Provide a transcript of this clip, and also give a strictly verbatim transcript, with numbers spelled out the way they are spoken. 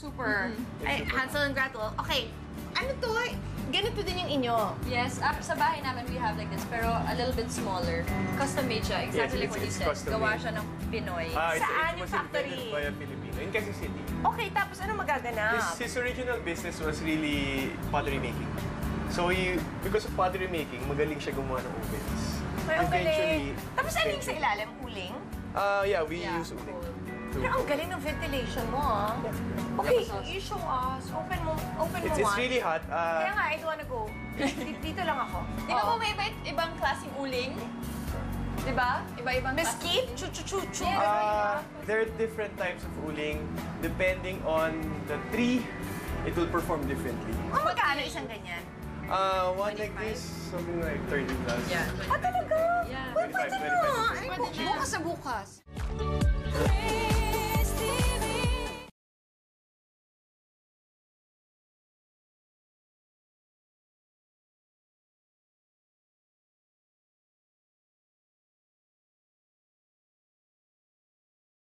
super. Mm-hmm. Ay, Hansel and Gretel. Okay, ano to? Ganito din yung inyo. Yes, uh, sa bahay namin we have like this, pero a little bit smaller. Custom-made siya, exactly Yes, like what you it's said. Gawa siya ng Pinoy. Ah, it's, Saan it yung was factory? invented by a Filipino in Quezon City. Okay, tapos ano magaganap? His, his original business was really pottery making. So he, because of pottery making, magaling siya gumawa ng ovens. Ay, ang galing. Eventually, Tapos ano yung sa ilalim? Uling? Uh, yeah, we Yeah, use uling. Pero ang galing ng ventilation mo, ah. Okay, you show us. Open mo, open mo It's, it's one. really hot. Uh, Kaya nga, I don't wanna go. Dito, dito lang ako. Di ba po may iba, ibang klaseng uling? Di ba? Iba-ibang Mesquite? Chu-chu-chu-chu. Uh, there are different types of uling. Depending on the tree, it will perform differently. Oh, magkano isang ganyan? Uh, one like this, something like thirty plus. Yeah. Ah, talaga? Yeah. Uy, pwede twenty-five, na. twenty-five. Ay, Pwede na. bukas sa bukas.